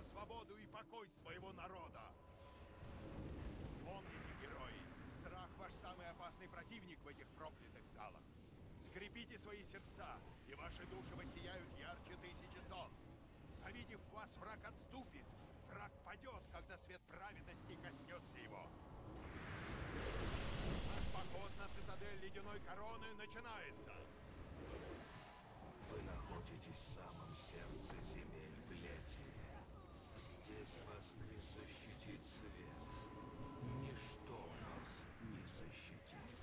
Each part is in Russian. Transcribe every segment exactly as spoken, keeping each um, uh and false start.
за свободу и покой своего народа. Помните, герои, страх ваш самый опасный противник в этих проклятых залах. Скрепите свои сердца, и ваши души воссияют ярче тысячи солнц. Завидев вас, враг отступит. Враг падет, когда свет праведности коснется его. Поход на цитадель Ледяной Короны начинается. Вы находитесь в самом сердце земель Плети. Здесь вас не защитит свет. Ничто вас не защитит.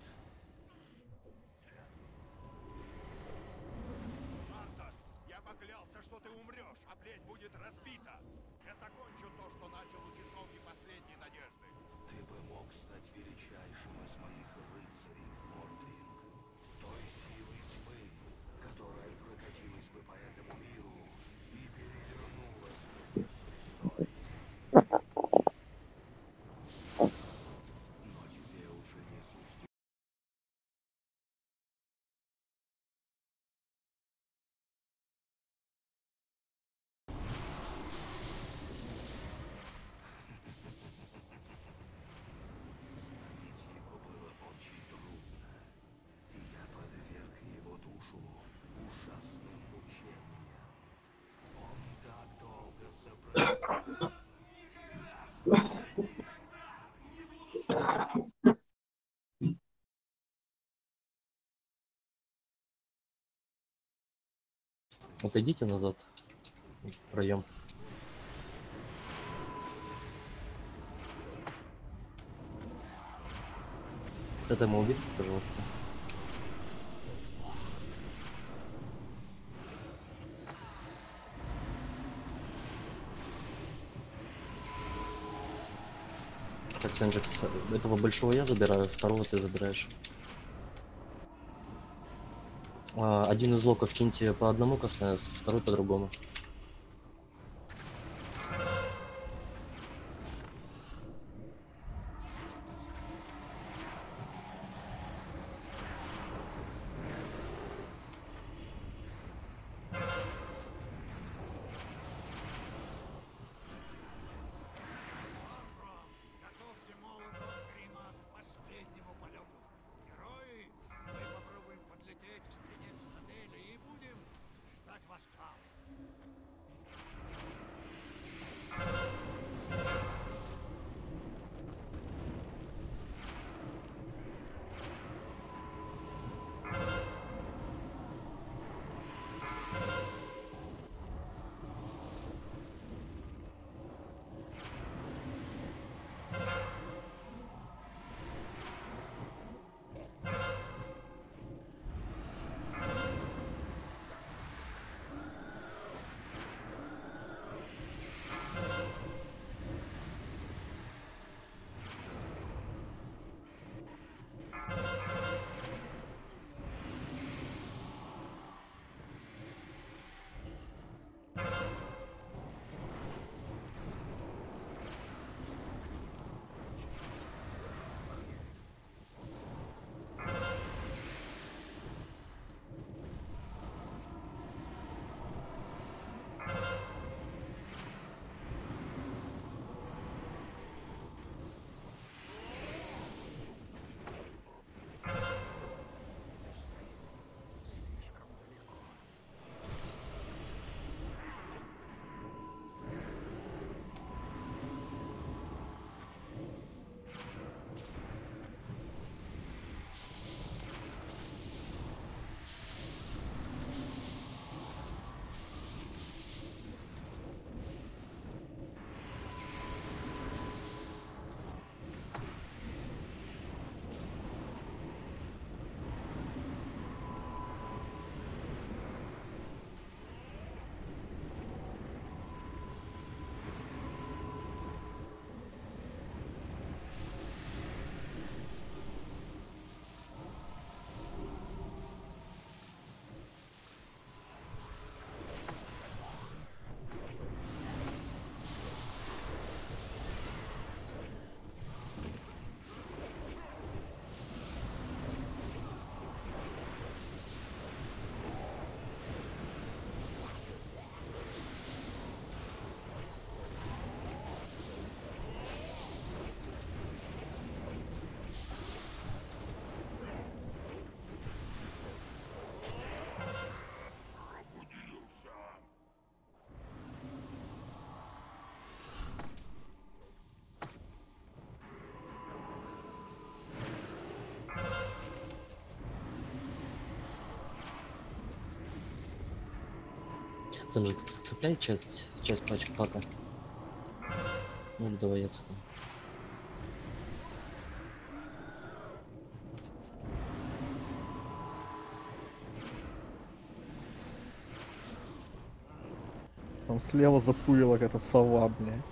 Артас, я поклялся, что ты умрешь, а плеть будет разбита. Я закончу то, что начал у часовни последней надежды. Ты бы мог стать величайшим из моих рыцарей, Фордринг. Той силой тьмы, которая прокатилась бы по этому миру и перевернула страницу истории. Но тебе уже не суждено. Сломить его было очень трудно, и я подверг его душу ужасным мучениям. Он так долго сопротивлялся. Отойдите назад. Проем. Это ему убить, пожалуйста. Так, Сенджикс, этого большого я забираю, второго ты забираешь. А, один из локов киньте по одному коснес, второй по другому. Готовьте молотов грима к последнему полету. Герои, мы попробуем подлететь к стене цитадели и будем ждать вас там. Сенджикс цепляй часть, часть пачек пака. Ну или давай я цеплю. Там слева запулила какая-то сова, блядь.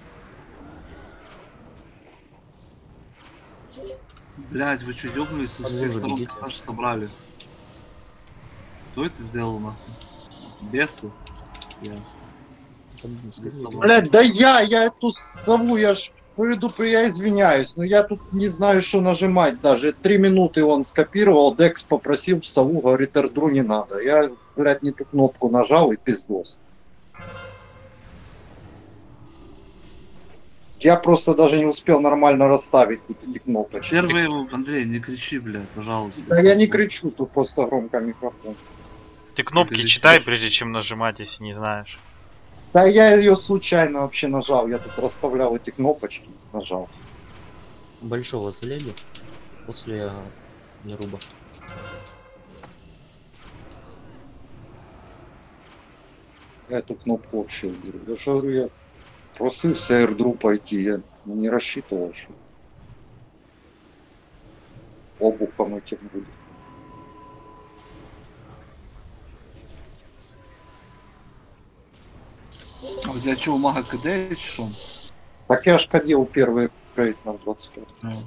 Блять, вы чё, ёбнулись, со Под всех лужу сторон бегите. аж собрали. Кто это сделал, нахуй? Бесы? Ясно. Там, скорее, собак. идёт. Блядь, да я, я эту сову, я ж предупр... я извиняюсь, но я тут не знаю, что нажимать даже. Три минуты он скопировал, Декс попросил сову, говорит, эрдру не надо. Я, блядь, не ту кнопку нажал и пиздос. Я просто даже не успел нормально расставить тут эти кнопочки. Первый его, Андрей, не кричи, блядь, пожалуйста. Да я не кричу, тут просто громко микрофон. Ты кнопки Ты читай, кричишь. прежде чем нажимать, если не знаешь. Да я ее случайно вообще нажал, я тут расставлял эти кнопочки, нажал. Большого залили после неруба. Я эту кнопку вообще уберу. Я же говорю, я просился эрдру пойти, я не рассчитывал, что обухом этим будет. А у тебя что, у мага КД или что? Так я ж ходил первый рейд на двадцать пять. Ну,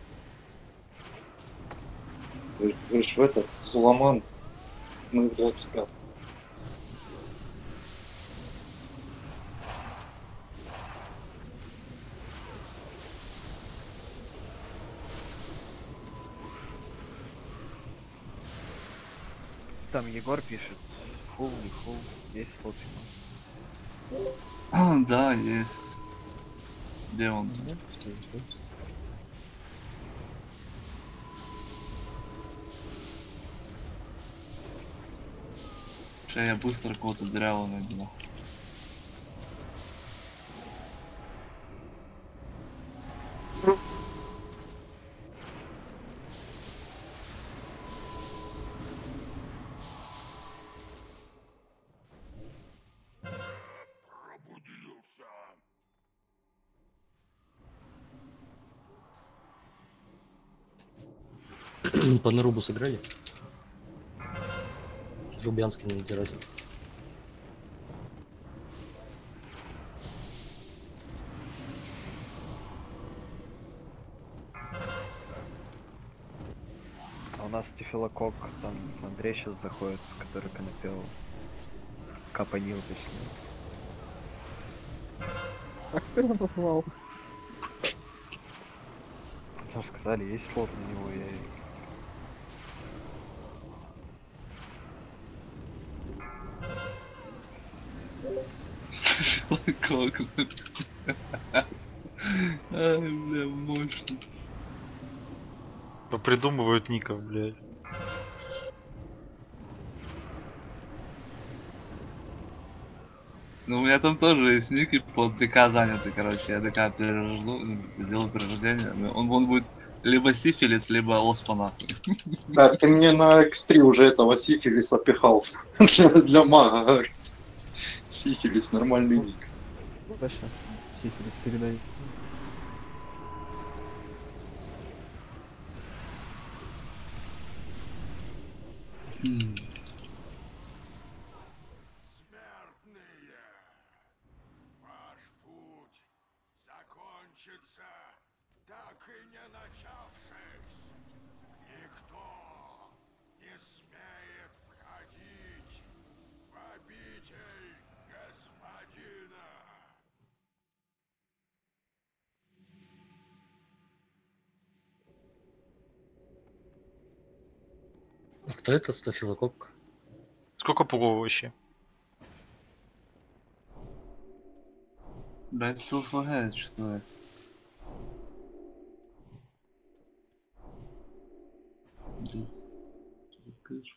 Вы, вы ж в этот, Зуламан, мы в двадцать пять. Там Егор пишет. Фул, не фул. Есть фул. А, да, есть. Где он? Сейчас я быстро кого-то дрявого найду, нахуй. Пробудился. По нарубу сыграли? Рубянский надзиратель. А у нас стефилокок, там Андрей сейчас заходит, который конопел. Капанил, точнее. А кто его назвал? Там сказали, есть слот на него, я... Как? Ай, бля, мощно. Попридумывают ников, блядь. Ну, у меня там тоже есть ники под ДК заняты, короче. Я ДК перерожду, ну, делаю перерождение. Ну, Он, он будет либо сифилис, либо оспа, нахуй. Да, ты мне на икс три уже этого сифилиса пихал для, для мага, говорит. Сифилис, нормальный ник. Точно. Сифилис передай. М. Смертные, ваш путь закончится, так и не начавшись. Никто не смеет входить в обитель господина. А кто это стафилококк? Сколько пугов вообще? Блядь, СЛФГ, что это? Блин, что ты пишешь?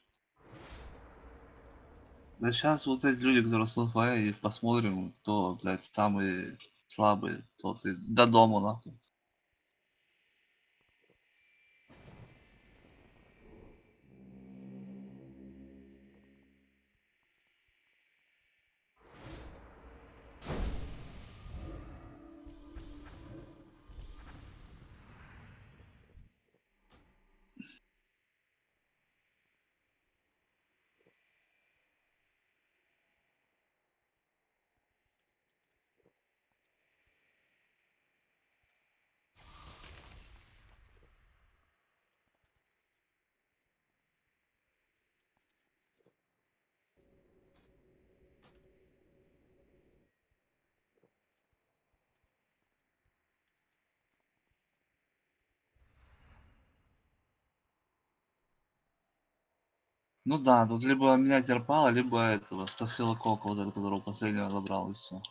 Да сейчас вот эти люди, которые с ЛФГ, и посмотрим, кто, блядь, самый слабый, тот и до дома, нахуй. Ну да, тут либо менять Терпала, либо этого стафилокока, вот этого, которого последнего забрал, и все.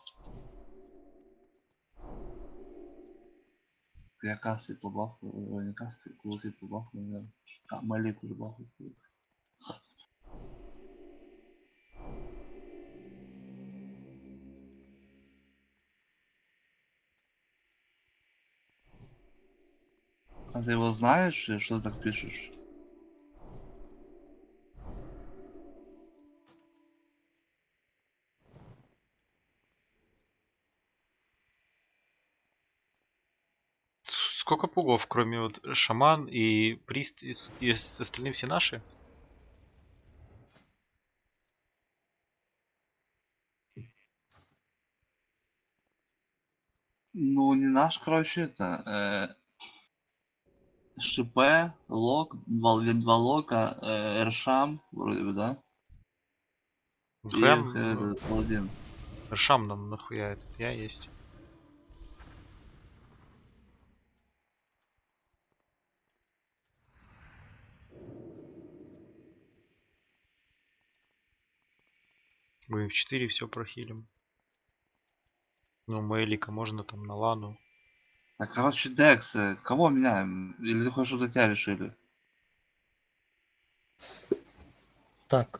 Я касты побахну, ой, не касты, кулаки побахну, наверное. А, малику побахну. А ты его знаешь, или что ты так пишешь? Сколько пугов, кроме вот шаман и прист, и, с- и с- остальные все наши? Ну, не наш, короче, это... Э, ШП, Лок, два, два Лока, э, Эршам, вроде бы, да? И Нахуя э, м, этот, Паладин. Шам нам нахуя этот? Я есть. Мы в четыре все прохилим. Ну, Мейлика можно там на лану. А, короче, Декс, э, кого меняем? Или ты хочешь, чтобы тебя решили? Так.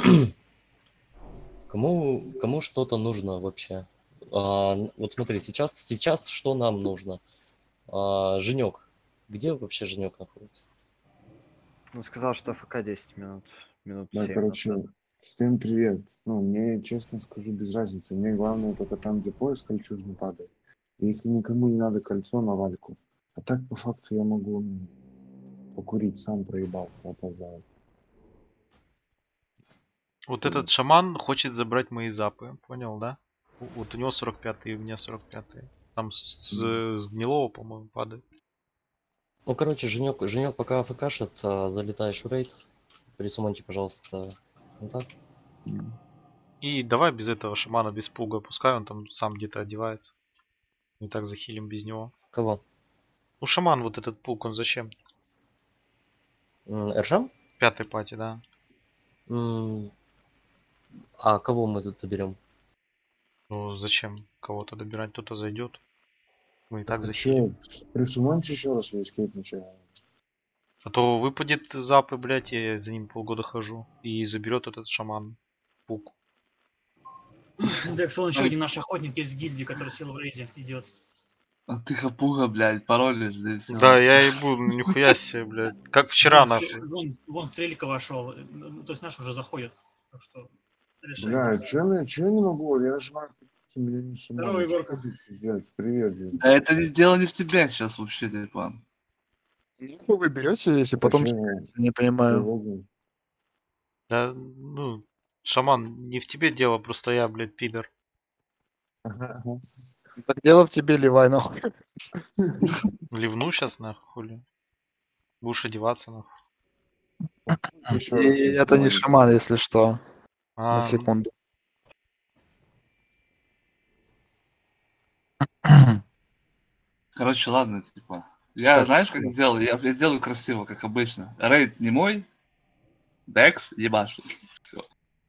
Кому, кому что-то нужно вообще? А, н- вот смотри, сейчас, сейчас что нам нужно? А, Женек. Где вообще Женек находится? Он сказал, что АФК десять минут. Минут Да, семь короче, назад. всем привет. Ну, мне, честно скажу, без разницы. Мне главное только там, где пояс кольчужный падает. И если никому не надо кольцо, на вальку. А так, по факту, я могу ну, покурить, сам проебался, опоздал. Вот То этот есть, шаман хочет забрать мои запы, понял, да? У- Вот у него сорок пятый, и у меня сорок пятый. Там с, с- с гнилого, по-моему, падает. Ну, короче, Женек, Женек пока АФКшит, а, залетаешь в рейд. Присумоньте, пожалуйста, контакт. м, И давай без этого шамана, без пуга, пускай он там сам где-то одевается. Мы так захилим без него. Кого? Ну, шаман вот этот пуг, он зачем? М, Эршам? Пятый пати, да. М, А кого мы тут берем? Ну, зачем кого-то добирать, кто-то зайдет. Мы и так так а захилим. чё, присумоньте еще раз в эскейп начало. А то выпадет запы, блять, я за ним полгода хожу. И заберет этот шаман пук. Декс, вон еще Ой, один наш охотник есть в гильдии, который сел в рейде, идет. а ты хапуга, блядь, паролишь, да и Да, все. я и буду, ну нихуя себе, блядь. Как вчера, Вон, Стре- нахуй. вон, вон Стрелика вошел, ну, то есть наш уже заходит. Так что решайте. Бля, чё я, чё я не могу? Я нажимаю, меня не Здорово, суммону. Егорка. Пиздец, привет, Дим. Да это не- дело не в тебе сейчас вообще, Дипан. Ну, вы берете, если потом Почему? не понимаю. Тревогу. Да, ну, шаман, не в тебе дело, просто я, блядь, пидор. Ага, ага. Так дело в тебе, ливай нахуй. Ливну сейчас, нахуй, хули. Будешь одеваться, нахуй. Еще И раз это не присуммоните. шаман, если что. На А, секунду. Короче, ладно, типа. Я, Так, знаешь, как всё. сделаю? Я, я сделаю красиво, как обычно. Рейд не мой, Декс ебашит. Все.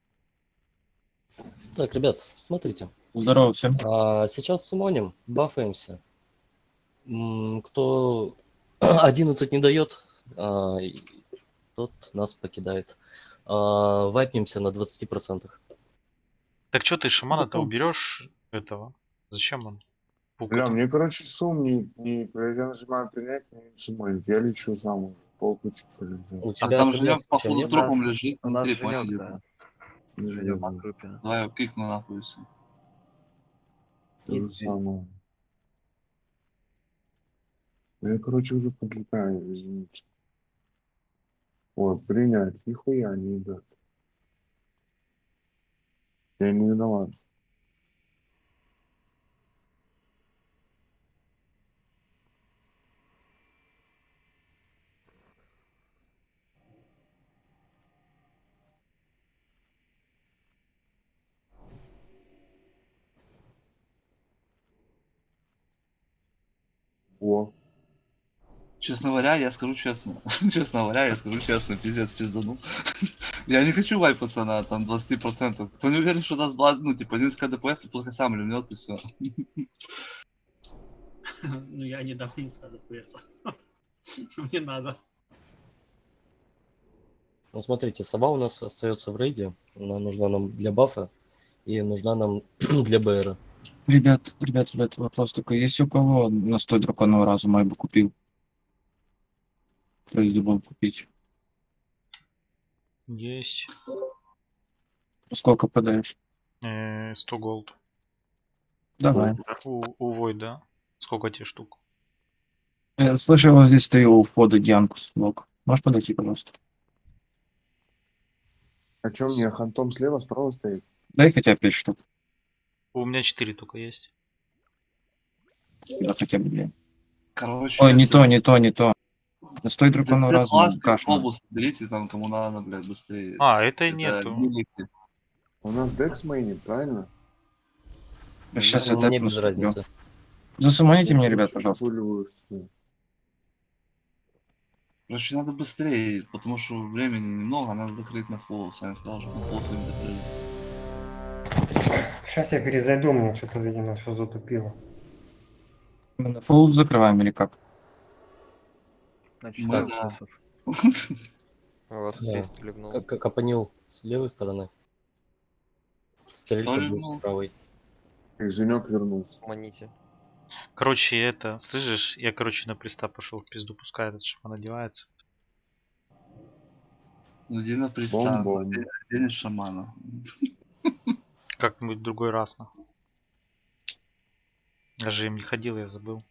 Так, ребят, смотрите. Здорово всем. А, сейчас сумоним, бафаемся. М, Кто одиннадцать не дает, а, и тот нас покидает. А, Вайпнемся на двадцати процентах. так что ты шамана-то уберешь этого? Зачем он? Пук Бля, этот. мне, короче, сум не, не, я нажимаю принять, не суммонит. Я лечу сам, полпути полетел. У А тебя там ПД Женек, случаем походу, нет? У нас, трупом лежит у нас внутри, Женек, понял, да. Дипа? Женек в группе. Давай его кикну нахуй и всё. То же И- самое. Я, короче, уже подлетаю, извините. Вот, принять, нихуя не идет. Я не виноват. О, Честно говоря, я скажу честно. Честно говоря, я скажу честно, пиздец, пиздану. Я не хочу вайпаться на там двадцать процентов. Кто не уверен, что даст два, ну типа несколько ДПС, пускай сам ливнет и все. Ну я не дам несколько ДПС. Мне надо. Ну, смотрите, сова у нас остается в рейде. Она нужна нам для бафа и нужна нам для БР. Ребят, ребят, ребят, вопрос такой. Если у кого настой драконового разума я бы купил? То есть был купить. Есть. Сколько подаешь? Э, сто голд. Давай. У, у Войд, да? Сколько тебе штук? Я слышал, вот здесь стою у входа Дианку лог. Можешь подойти, пожалуйста? А чё мне хантом слева, справа стоит? Дай хотя бы пять штук. У меня четыре только есть. Да хотя бы две. Короче, Ой, не это- то, не то, не то. Настой драконового Да разума. классный Кашно. автобус, берите там кому надо, блядь, быстрее. А, это нету. великий. У нас Декс мейнит, правильно? Сейчас я Мне тэпну, без смотрю. разницы. Засуманите мне, ребят, пожалуйста. Короче, надо быстрее, потому что времени немного, надо закрыть на фол. Сами сказал, что на фол не закрыли. Сейчас я перезайду, мне что-то, видимо, все затупило. Мы на фул закрываем или как? Значит, Мы, так, да. У вас Да. триста легнул. Как Капанил с левой стороны. Стрелька Кто будет легнул? с правой. И Женек вернулся. Маните. Короче, это, слышишь, я, короче, на приста пошел в пизду, пускай этот шаман одевается. Ну, иди на пристав, Бом-бом. день, день шамана. Как-нибудь в другой раз, нахуй. Я же им не ходил, я забыл.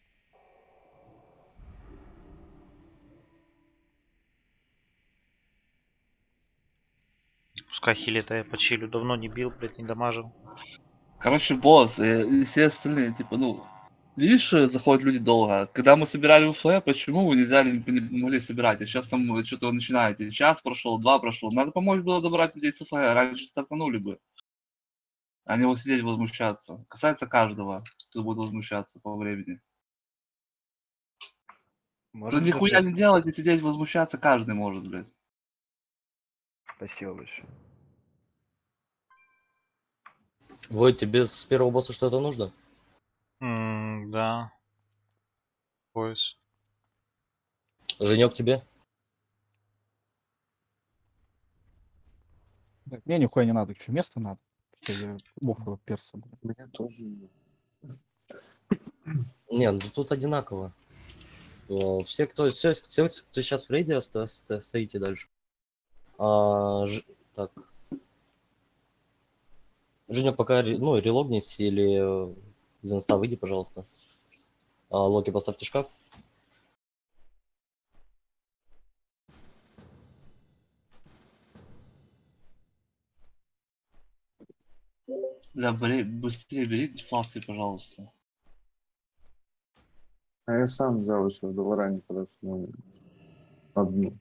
Пускай хилит, а я почилю. Давно не бил, блядь, не дамажил. Короче, босс, э, и все остальные, типа, ну, видишь, э, заходят люди долго. Когда мы собирали УФ, почему вы не взяли, не, не могли собирать? А сейчас там вы что-то вы начинаете. Час прошел, два прошел. Надо помочь было добрать людей с УФ, раньше стартанули бы. А не вот сидеть возмущаться. Касается каждого, кто будет возмущаться по времени. Ну Можем нихуя даже- не делать и сидеть возмущаться каждый может, блядь. Спасибо большое. Войд, тебе с первого босса что-то нужно? М, да. Пояс. Женек тебе? Так, мне нихуя не надо, еще место надо. Что я бухал перса. блин. Мне тоже. Не, ну тут одинаково. Э, Все, кто, все, все, кто сейчас в рейде, оста- ста- стоите дальше. А, Ж- так. Женек, пока ре- ну, релогнись или э, из инста выйди, пожалуйста. А, Локи, поставьте шкаф. Бля, бри- быстрее берите фласки, пожалуйста. А я сам взял еще в Долоране, когда мы одну.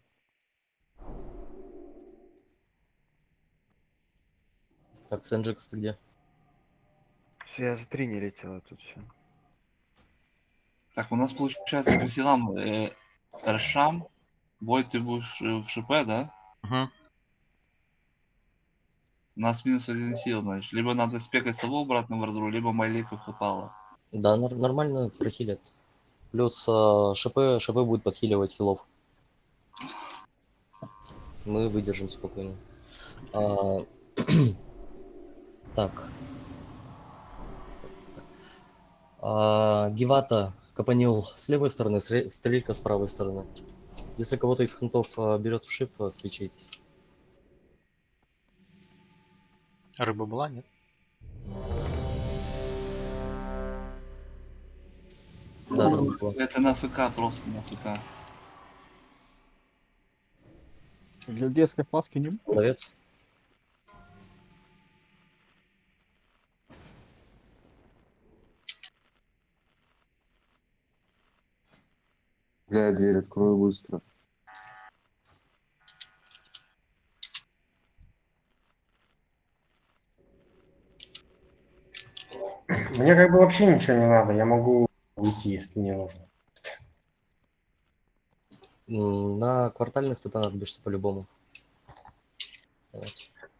Так, Сенджикс, ты где? Всё, я за три не летел, а тут все. Так, у нас получается по силам э, Ршам. Бой, ты будешь э, в ШП, да? Угу. У нас минус один сил, значит. Либо надо спекать сову обратно в разру, либо Майликов упала. Да, нар- нормально прохилят. Плюс э, ШП, ШП будет подхиливать хилов. Мы выдержим спокойно. А, так. А, Гевата, Капанил с левой стороны, Сре- Стрелька с правой стороны. Если кого-то из хантов а, берет в шип, а, свечайтесь. Рыба была, нет? Да, рыба была. Это на ФК, просто на ФК. Для детской фласки не будет. Ловец. Бля, дверь открою быстро. Мне как бы вообще ничего не надо, я могу уйти, если не нужно. М, На квартальных ты понадобишься по-любому. Вот.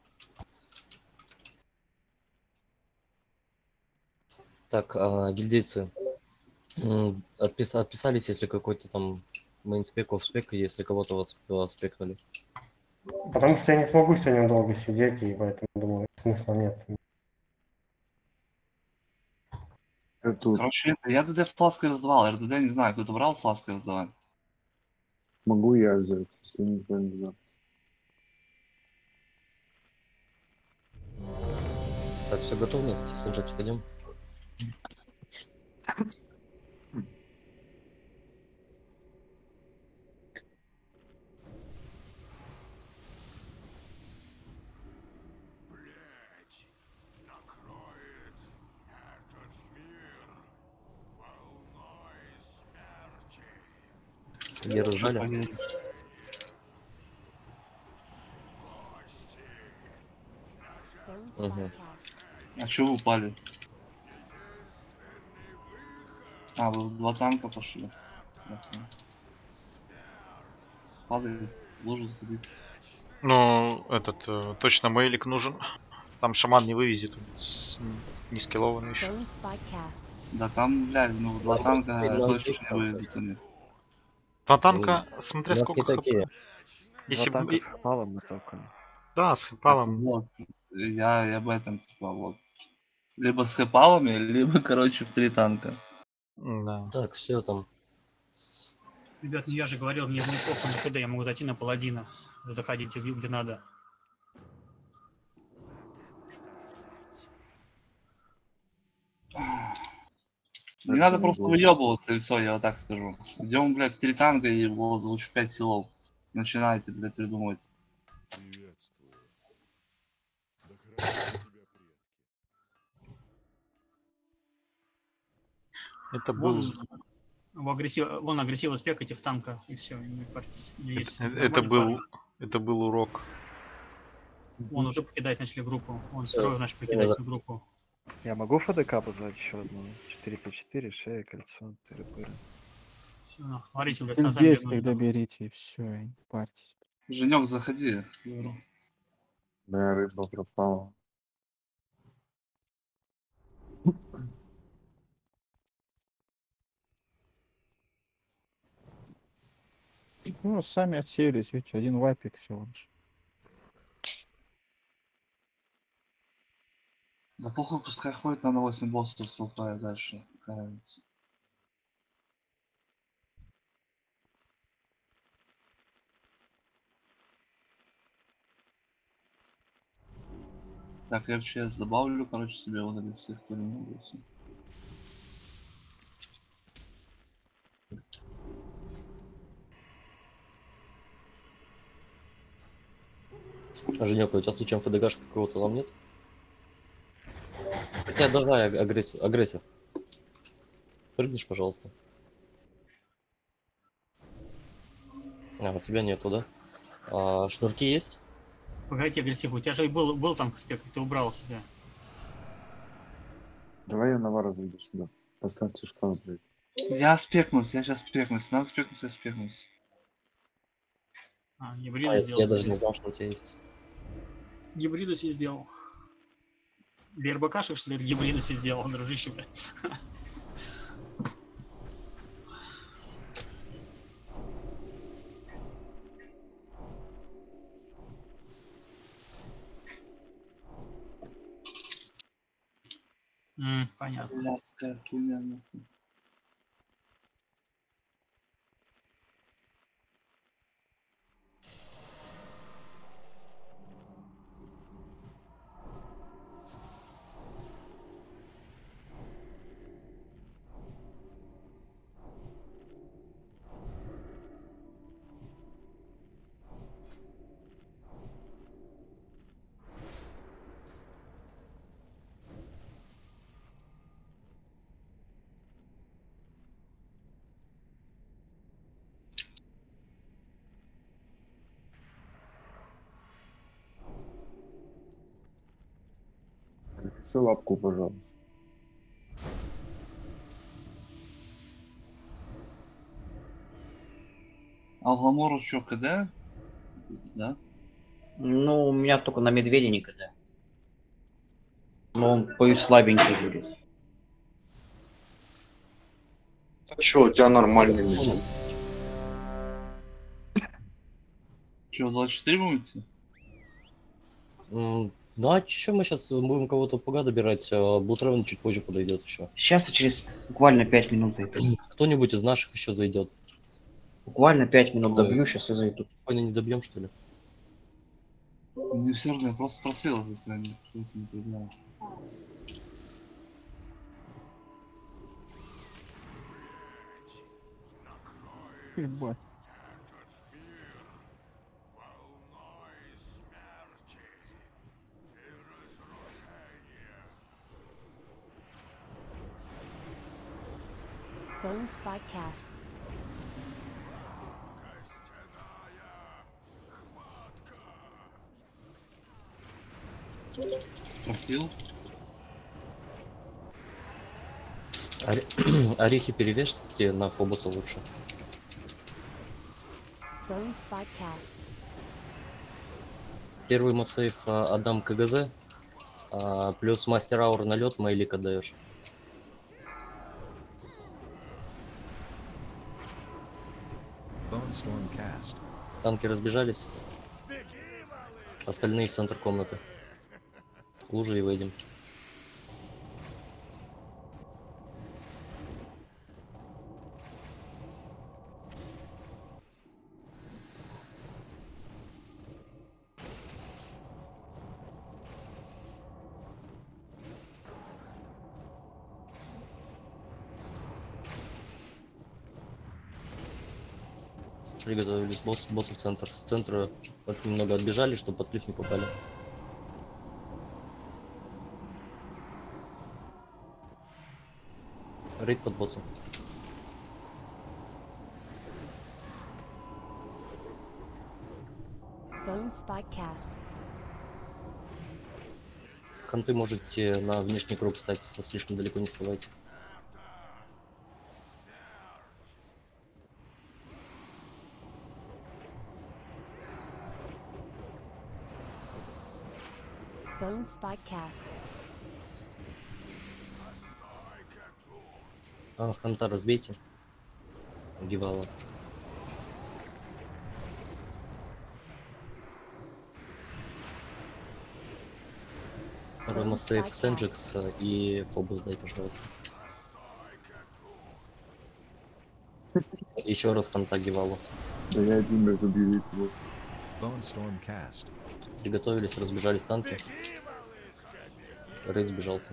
Так, а, гильдейцы, м, отпис- отписались, если какой-то там мейнспек, офспек, если кого-то вот сп- спекнули. Потому что я не смогу сегодня долго сидеть, и поэтому думаю, смысла нет. Короче, я ДД фласки раздавал, РДД не знаю, кто-то брал фласки раздавать? Могу я взять, если никто не взял. Так, все, готовность, Синжакс, пойдем. Блять, накроет этот мир волной смерти. Геры сдали? Угу. А чё вы упали? А, вы в два танка пошли. Ясно. Падает, в лужу заходить. Ну, этот, э, точно мейлик нужен. Там шаман не вывезет, он с- не скиллованный еще. Да там, блядь, ну два Да, танка просто видно, точно окей, не там вывезут они. Два танка, Ну, смотря у нас сколько не такие. хп. Если Два бы... танка с хэпалом мы толкали. Да, с Так хэпалом. вот, я, я об этом типа вот. Либо с хэпалами, либо, короче, в три танка. Да. Так, все там. С- Ребят, ну я же говорил, мне неплохо на КД, я могу зайти на паладина. Вы заходите, где надо. Не Так, надо всё, просто могу выебываться и все, я вот так скажу. Идем, блядь, в три танка и вот лучше пять силов. Начинайте, блядь, придумывать. Приветствую. Да хранят тебя предки. Это Вон, был... в агрессив... Вон агрессивно спекайте в танка, и все, не парьтесь. Есть. Это, это Нормальный был... парень. Это был урок. Вон уже покидать начали группу. Вон Всё, второй начал я покидать за- свою группу. Я могу ФДК позвать еще одну? четыре по четыре, шея, кольцо, тыры-пыры. Все, смотрите, блядь, Плюс сам сами десять, нужно. когда берите, и все, не парьтесь. Женек, заходи. Говорю. Моя рыба пропала. Ну, сами отсеялись, видите, один вайпик всего лишь. Да похуй, пускай ходит на восемь боссов, слухая дальше. Какая разница. Так, я в ЧС добавлю, короче, себе вот этих всех, кто не нравится. А, Женек, у тебя случаем ФДГшка какого-то там нет? Хотя давай агрессив. агрессив. Прыгнешь, пожалуйста. А, у тебя нету, да? А, шнурки есть? Погодите, агрессив, у тебя же был, был танк спек, ты убрал себя. Давай я Навара зайду сюда. Поставьте шкаф, блядь. Я спекнусь, я сейчас спекнусь. Надо спекнуться, я спекнусь. А, А, гибриды я, сделал я даже себе. не знал, что у тебя есть. Гибриды себе сделал. Для РБКшек, что ли, гибриды себе сделал, дружище, блядь. М, понятно. Блядская хуйня, нахуй. Принеси лапку, пожалуйста. А в Гламору что, КД? Да? Ну, у меня только на медведе не КД. Но он по слабенький будет. А чё, у тебя нормальный лежит? Че, двадцать четыре будете? М, Ну а чё, мы сейчас будем кого-то пуга добирать, а Блутревен чуть позже подойдет еще. Сейчас через буквально пять минут зайду. Кто-нибудь из наших еще зайдет. Буквально пять минут Ой. добью, сейчас и зайду. Понял, не добьем, что ли? Не все равно, я просто спросил, это они что-то не признают. Ебать. Bones Podcast. Спросил? Оре- Орехи перевешивайте на Фобуса лучше. Bones Podcast. Первый массейв а, отдам КГЗ, а, плюс мастер аур на лед Мейлика даешь. Bone Storm Cast. Танки разбежались. Остальные в центр комнаты. Лужи и выйдем. Приготовились, босс, боссы в центр. С центра вот немного отбежали, чтобы под клифф не попали. Рейд под боссом. Bones Podcast. Ханты можете на внешний круг стать, слишком далеко не вставайте. Bones Podcast. А, ханта разбейте. Гивала. Второй массейв Сенджикс и Фобус дай, пожалуйста. Еще раз ханта Гивалу. Да я один раз объявить босс. Bone Storm Cast. Приготовились, разбежались танки. Рейд сбежался.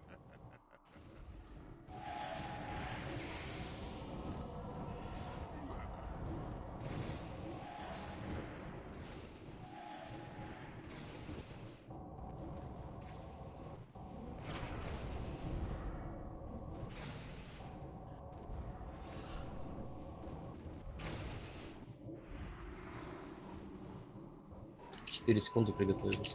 четыре секунды приготовились.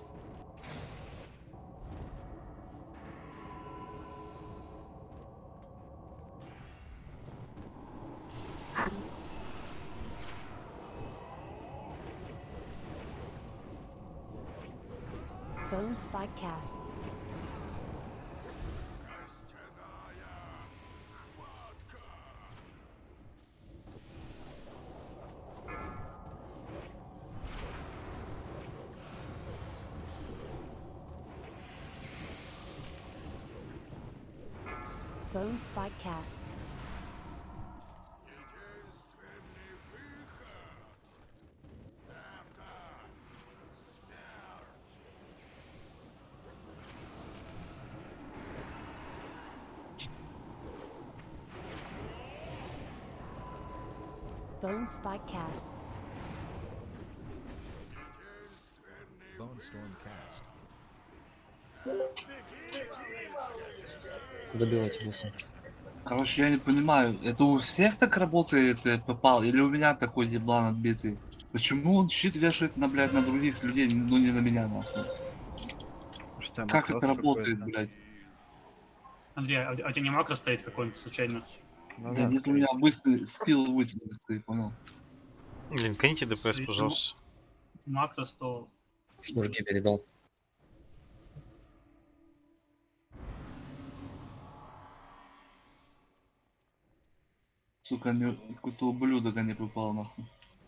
Bones Podcast. Bones Podcast. Bones Podcast. Bone Storm Cast. Добивайте босса. Короче, я не понимаю, это у всех так работает э, попал, или у меня такой еблан отбитый? Почему он щит вешает на, блядь, на других людей, ну не на меня, нахуй? Как это работает, блядь? Андрей, а у тебя не макро стоит какой-нибудь случайно? Да, нет, у меня быстрый скилл вытянутый, понял? Блин, коните ДПС, Если пожалуйста. Макрос, то Шнурки передал. Сука, мне какой-то ублюдок, а не попал нахуй.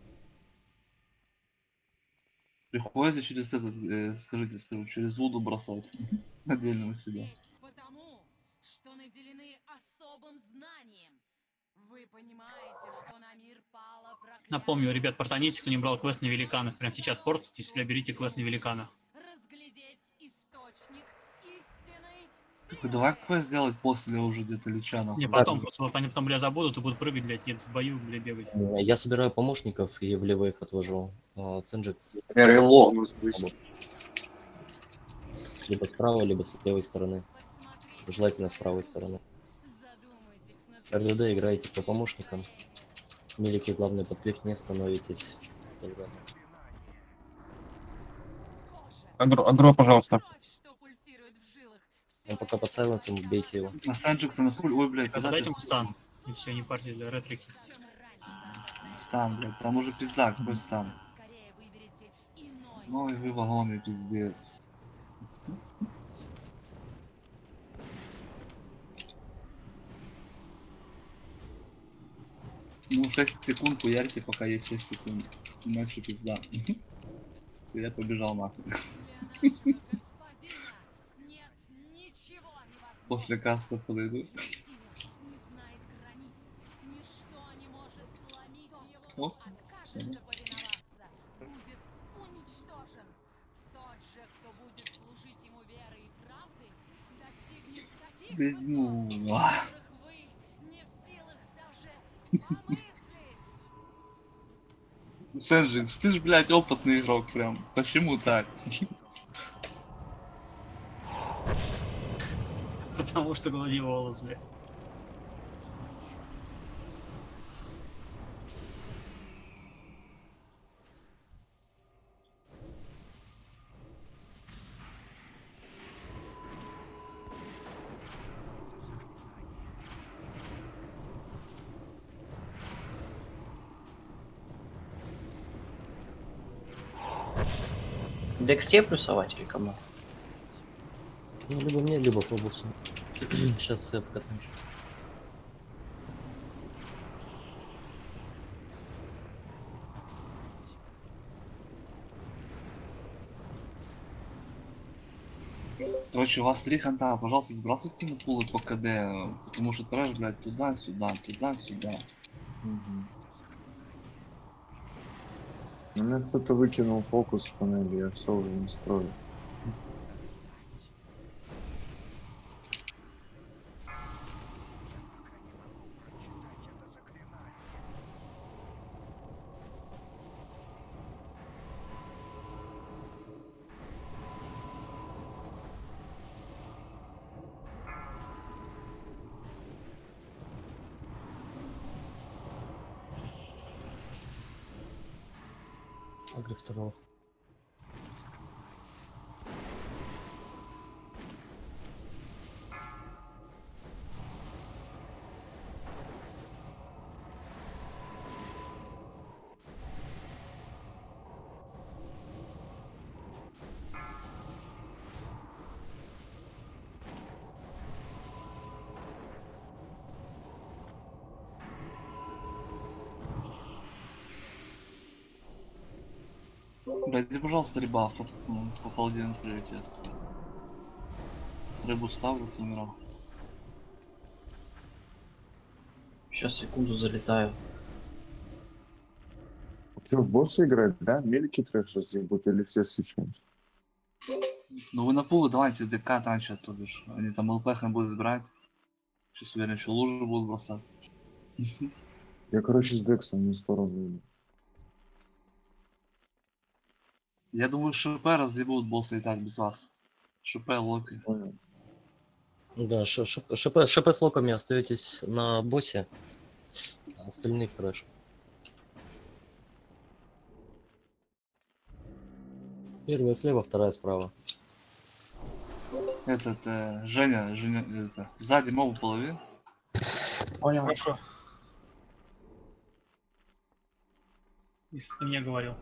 Приходится через этот, э, скажите, скажу, через воду бросать. Отдельно у себя. Потому, что наделены особым знанием. Вы понимаете, что на мир пало проклятие. напомню, ребят, портанитесь, кто не брал квест на великана. Прямо сейчас портите себя, берите квест на великана. Разглядеть источник истины. Такой, давай квест сделать после уже где-то Лича нахуй. Не, потом, просто вот они потом, бля, забудут и будут прыгать, блядь, нет, в бою, бля, бегать. Я собираю помощников и влево их отвожу. А, Сенджикс. Перелом. Либо справа, либо с левой стороны. Желательно с правой стороны. РДД играете по помощникам. Милики, главное, под клик не становитесь. Тогда. Агро, агро, пожалуйста. Он пока под сайленсом, бейте его. На Сенджикса на пуль, ой, блядь, Когда куда дайте ты? ему стан. И все, не парьте для ретрики. Стан, блядь, там уже пизда, какой стан. Ну и вы вагоны, пиздец. Ну, шесть секунд хуярьте, пока есть шесть секунд. Иначе пизда. Все, я побежал нахуй. После каста подойду. О, всё. Да, ну, а. Сенджикс, ты ж, блядь, опытный игрок прям. Почему так? Потому что гладиолус, бля. Дексте плюсовать или кому? Ну, либо мне, либо Фобусу. Сейчас я покатаюсь. Короче, у вас три ханта, пожалуйста, сбрасывайте на пулы по КД, потому что трэш, блядь, туда-сюда, туда-сюда. Мгм. У меня кто-то выкинул фокус с панели, я все уже не строю. Агри второго. Блядь, иди, пожалуйста, рыбак, попал один приоритет. Рыбу ставлю, к номерам. Сейчас, секунду, залетаю. Что, в босса играть, да? Мелики трэш разъебут или все свечают? Ну вы на пулы давайте ДК танчат, то бишь. Они там ЛПХ будут забирать. Сейчас уверен, что лужи будут бросать. Я, короче, с Дексом на сторону иду. Я думаю, ШП разъебут босса и так без вас. ШП, локи. Да, ш- ш- ШП, ШП с локами остаетесь на боссе, а остальные в трэш. Первая слева, вторая справа. Этот, э, Женя, Женя, это, сзади мобу полови. Понял. Хорошо. Если ты мне говорил.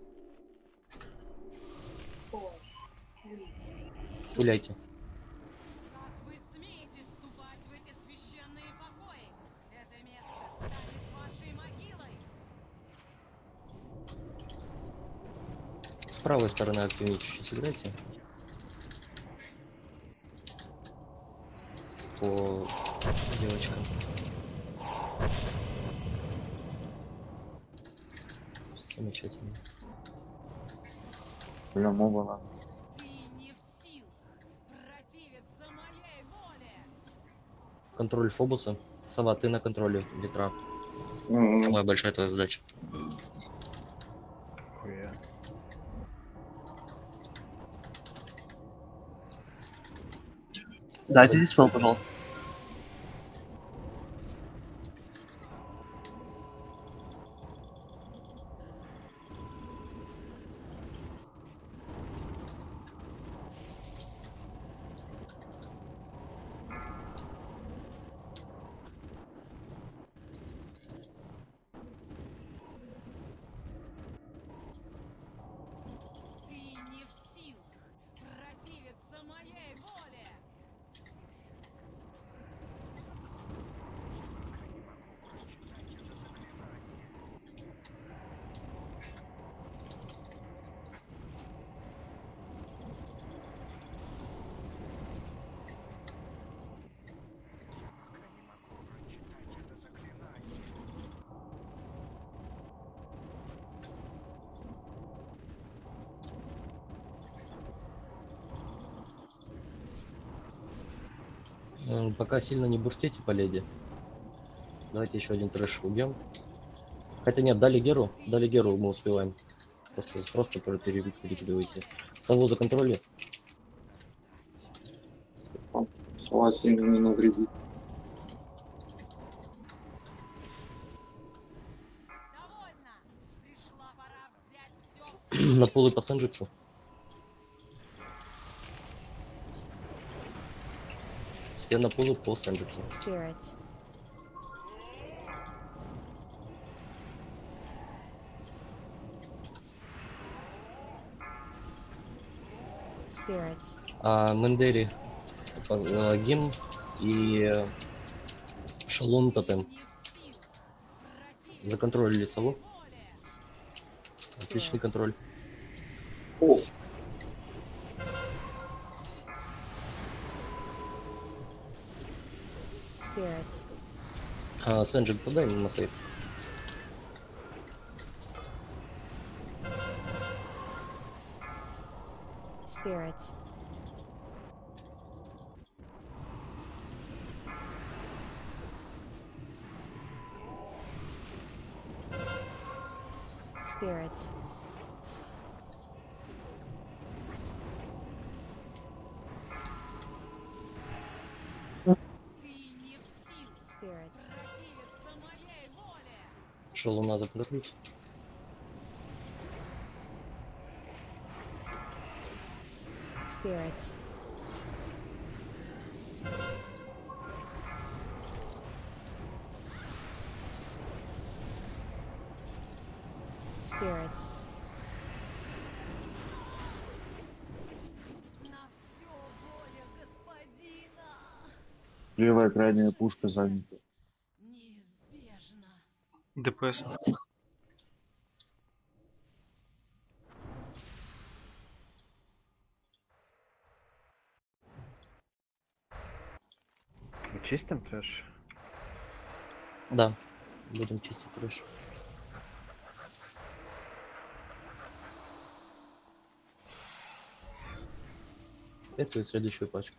Гуляйте. Как вы смеете ступать в эти священные покои? Это место станет вашей могилой. С правой стороны активнее чуть-чуть сыграйте. По девочкам. Замечательно. Бля, моба надо. Ты не в силах противиться моей воле. Контроль Фобуса. Сова, ты на контроле ветра. Мгм. Самая большая твоя задача. Хуя. Дайте диспел, пожалуйста. Ты не в силах противиться моей воле. М, Пока сильно не бурстите по леди. Давайте еще один трэш убьем. Хотя нет, дали Геру. Дали Геру, мы успеваем. Просто, просто пере- пере- перекидывайте. Сову за контроле. Сова сильно не навредит. Довольно. Пришла пора взять все. На полы по Сенджиксу. Все на полы по Сенджиксу. Spirits. Spirits. А Мендери, э, Гим и э, Шалун Тотем. Законтролили сову. Отличный контроль. О, Spirits. А, Сенджикс, дай ему на сейф. Spirits. Spirits. Spirits. Противиться моей воле. Шалуна законтролить. Spirits. Spirits. На все воля господина. Левая крайняя пушка занята. Неизбежно. ДПС. Мы чистим трэш? Да, будем чистить трэш. Эту и следующую пачку.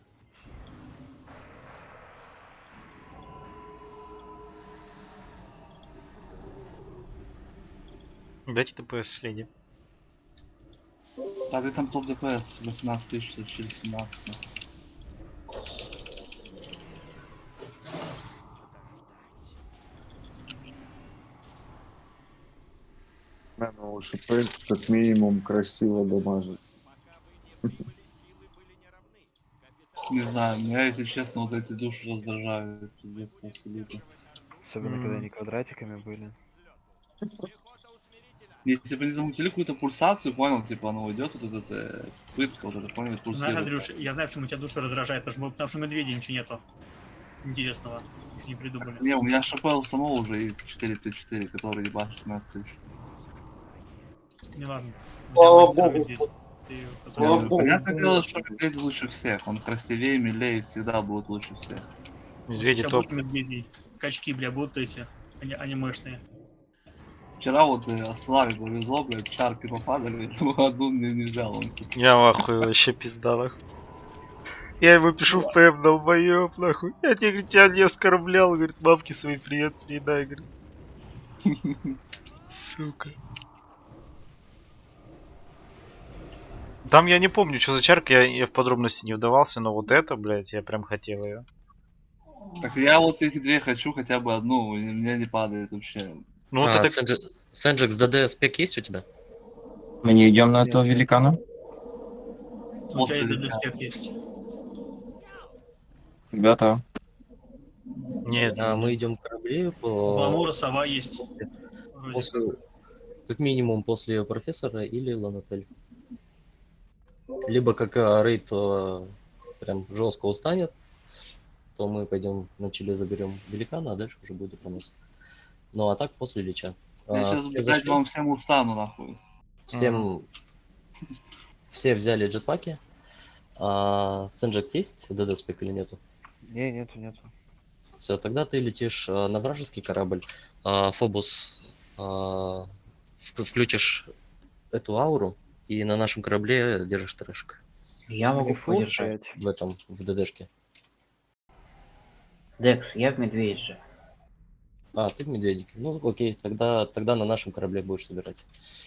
Дайте ДПС с леди. А ты там топ ДПС восемнадцать тысяч через семнадцать. Надо лучше пэт как минимум красиво дамажит. Не знаю, меня, если честно, вот эти души раздражают. Пиздец, просто люто. Особенно, когда они квадратиками были. Если бы не замутили какую-то пульсацию, понял, типа оно уйдет, вот этот э, пытка, вот это, понял, Знаешь, пульсирует. Андрюш, я знаю, почему тебя душу раздражает, потому что, потому что медведя ничего нету интересного. Их не придумали. Не, у меня ШПЛ самого уже есть четыре тэ четыре, который ебашит шестнадцать тысяч. Не ладно. Слава Взял богу. здесь. Ты, Слава Ну, богу. понятное дело, что медведь лучше всех. Он красивее, милее, всегда будет лучше всех. Медведи Сейчас топ. будут медведей. Качки, бля, будут эти, они анимешные. Вчера вот э, Славе повезло, блядь, чарки попадали, одну не, не взял он. Я в ахуе, вообще пизда, нахуй. Я ему пишу в ПМ, долбоёб, нахуй. Я тебе, говорит, тебя не оскорблял, говорит, мамке своей привет передай, говорит. Сука. Там я не помню, что за чарка, я, я в подробности не вдавался, но вот это, блядь, я прям хотел ее. Так я вот их две хочу, хотя бы одну, и мне не падает вообще. Ну вот А, это... Сенджекс ДД спек есть у тебя? Мы не идем на этого великана? У тебя есть ДД-спек есть. Ребята. Нет. А, мы идем к корабле по... У Амура сова есть. После... Как минимум после профессора или Ланатель. Либо как а, рейд а, прям жестко устанет, то мы пойдем на Чили заберем великана, а дальше уже будет пронос. Ну а так после Лича. Я А, сейчас, блядь, вам всем устану, нахуй. Всем... Ага. Все взяли джетпаки. А, Сенджекс есть ДД-спек или нету? Не, нету, нету. Все, тогда ты летишь а, на вражеский корабль. А, Фобус, а, включишь эту ауру и на нашем корабле держишь трэшек. Я могу подержать. В этом, в ДДшке. Декс, я в медведже. А, ты в медведике. Ну, окей, тогда, тогда на нашем корабле будешь собирать.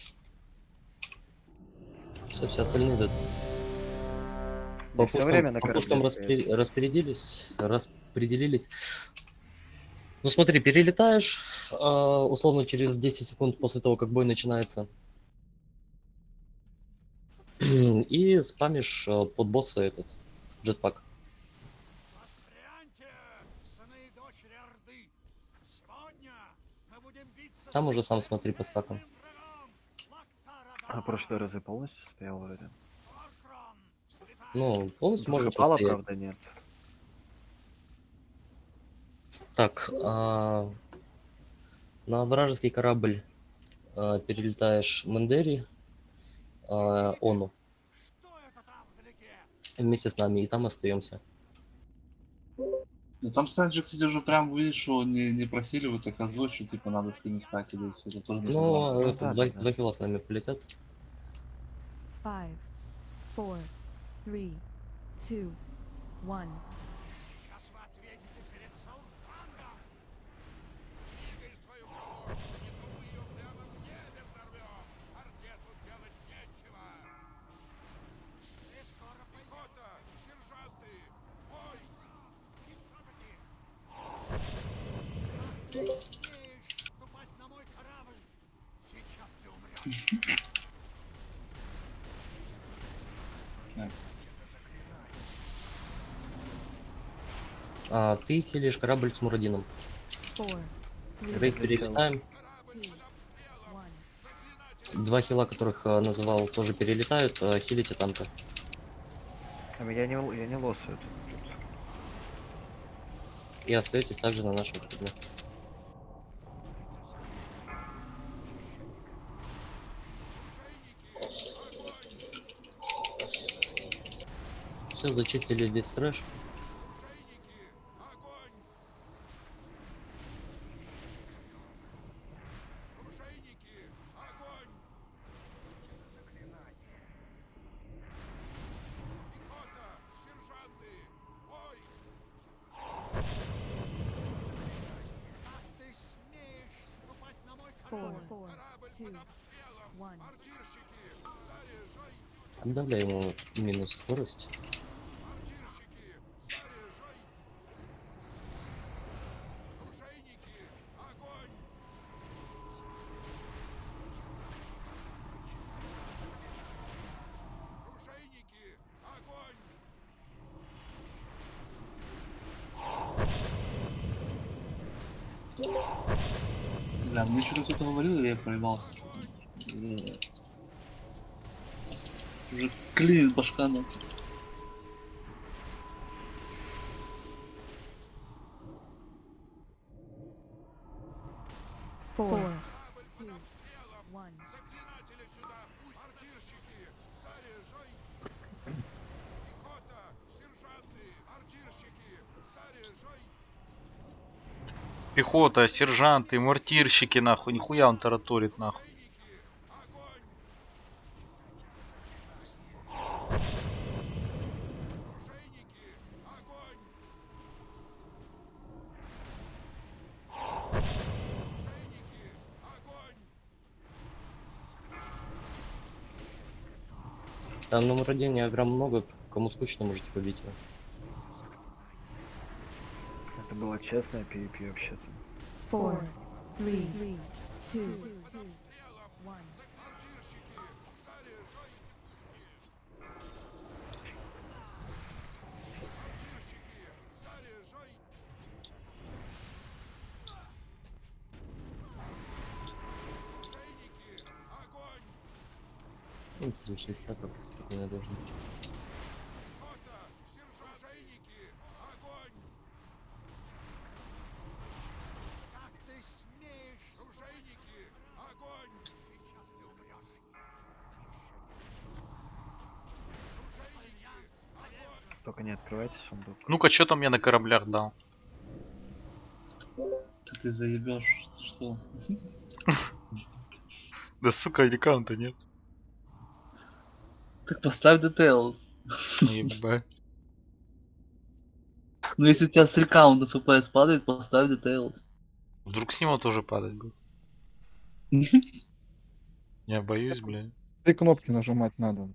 Все, все остальные... Да... По Всё пушкам, время на по корабле пушкам стоять. распри- распорядились, распределились. Ну смотри, перелетаешь, э, условно через десять секунд после того, как бой начинается. И спамишь э, под босса этот джетпак. Там уже сам смотри по стакам. А прошлые разы полностью стоял вроде. Ну, полностью можно Шипала, постоять. правда, нет. Так, а, на вражеский корабль а, перелетаешь Мендери, а, Ону. Вместе с нами, и там остаемся. Ну там Сэнджи, кстати, уже прям видишь, что не, не просили вот так озвучить, что типа надо скинуть стаки, да и всё, это тоже не Ну, проблема. это, два, два хила с нами полетят. Five, four, three, two, one. А, ты хилишь корабль с Мурадином. Four, three, Рейд перелетаем. two, one. Два хила, которых а, называл, тоже перелетают, а, хилите танка. А я не, я не лосаю тут. И остаетесь также на нашем корабле. Все, зачистили весь трэш. Four, four, two, one. Обновляй ему минус скорость. Бля, мне что-то кто-то говорил, или я проебался? Э, Уже клинит башка на. Four, two, one. Пехота, сержанты, мортирщики, нахуй. Нихуя он тараторит, нахуй. Там на Мурадине аграм много, кому скучно, можете побить его. Это было честное пи ви пи вообще-то. Four, three, two, one. Ну, три шесть стаков спокойно должны. Только не открывайте сундук. Ну-ка, что там я на кораблях дал? Ты, ты заебешь, ты что? Да сука, рекаунта нет. Так поставь детейл. Ебать. Ну если у тебя с рекаунта эф пи эс падает, поставь детейл. Вдруг с него тоже падать будет. Я боюсь, блядь. Три кнопки нажимать надо.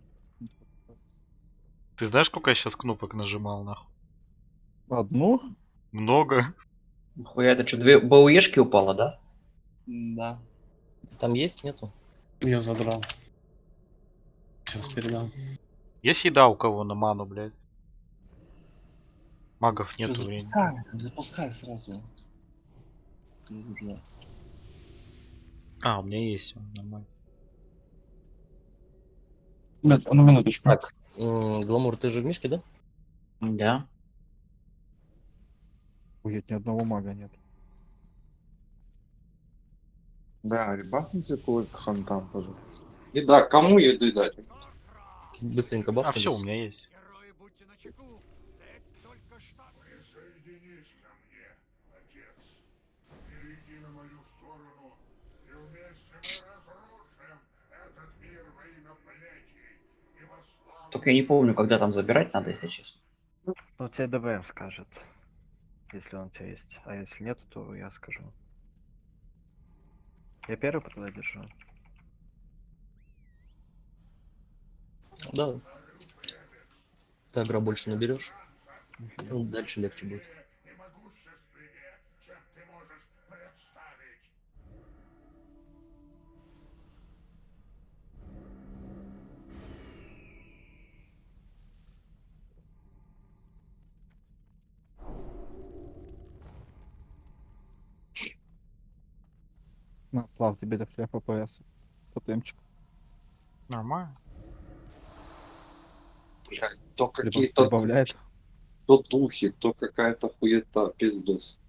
Ты знаешь, сколько я сейчас кнопок нажимал, нахуй? Одну? Много. Хуя, это что, две БУЕшки упало, да? Да. Там есть, нету? Я задрал. Сейчас передам. Есть еда у кого на ману, блядь? Магов нету Всё, времени. запускай, запускай сразу. Не нужно. А, у меня есть, нормально. Блядь, а ну минуточку. Так, м, Гламур, ты же в мишке, да? Да. Охуеть, ни одного мага нет. Да, ребахните кулак к хантам, пожалуйста. И да, кому еды дать? Быстренько А бахнулись. все, у меня есть. Присоединись ко мне, отец. Перейди на мою сторону, и вместе мы разрушим этот мир во имя плети и во славу. Только я не помню, когда там забирать надо, если честно. Ну, тебе ДБМ скажет, если он у тебя есть. А если нет, то я скажу. Я первый тогда держу. Да. Ты агро больше наберешь. Ну, дальше легче будет. И могущественнее, чем ты можешь представить. На, Слав, тебе до хлеба эф пи эс. Тотемчик. Нормально. Блядь, то Либо какие-то... прибавляет. То духи, то какая-то хуета, пиздос.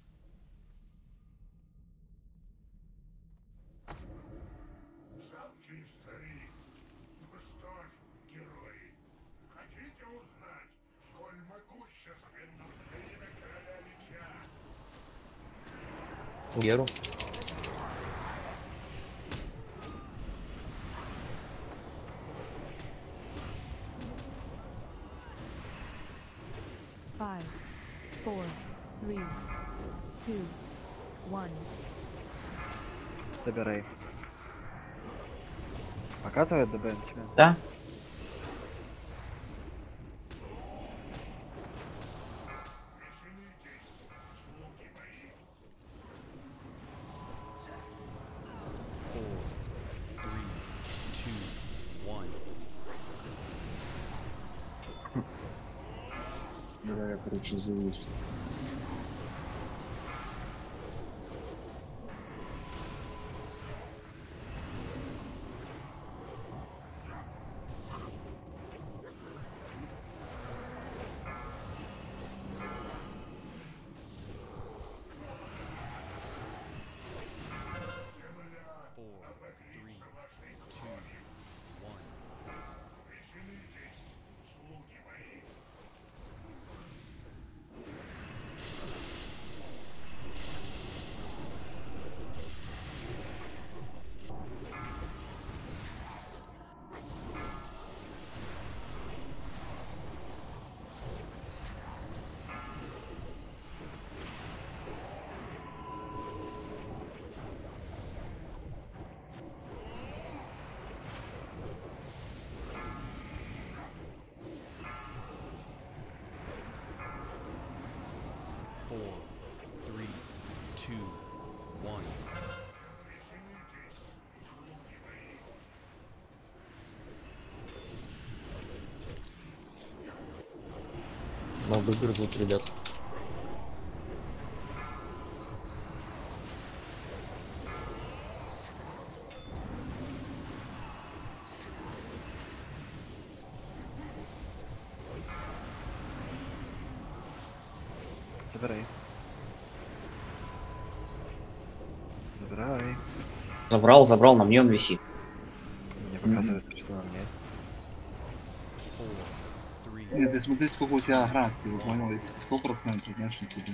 Жалкий старик. Ну что ж, герои, хотите узнать, сколь могущественно имя короля Лича? Геру. Five, four, three, two, one. Собирай. Показывает ДБМ тебе? Да? Веселитесь, слуги мои. Да, я, короче, завис. two, one. Много грызут, ребят. Забирай. Забирай. Забрал, забрал, на мне он висит. Мне показывается, что на мне. Нет, ты смотри, сколько у тебя град, ты понял, если сто процентов, значит тебе.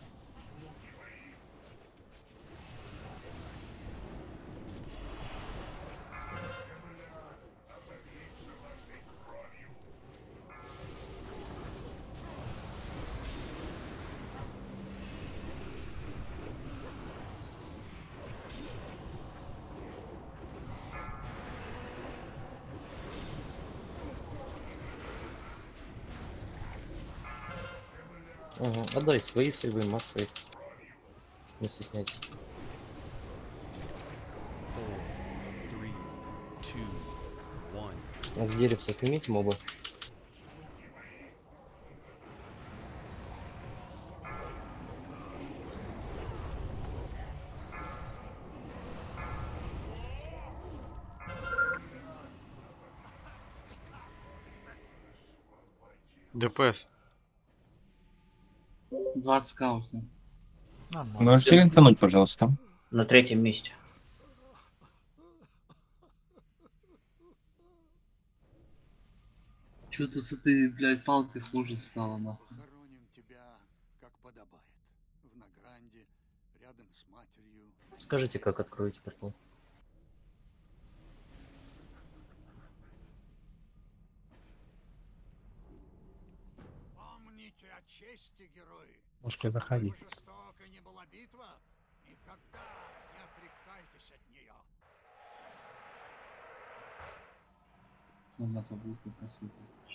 Ага, отдай свои сейвы, массы. Не стесняйся. Three, two, one. А с деревца снимите моба. ДПС. двадцать каусов. Можете линкануть, пожалуйста. На третьем месте. Чё-то с этой, блядь, палкой хуже стало, нахуй. Хороним тебя, как подобает. В Награнде, рядом с матерью. Скажите, как откроете портал. Помните о чести, герои. Можете заходить. Как бы жестока ни была битва, никогда не отрекайтесь от нее. Надо побудку посыпать.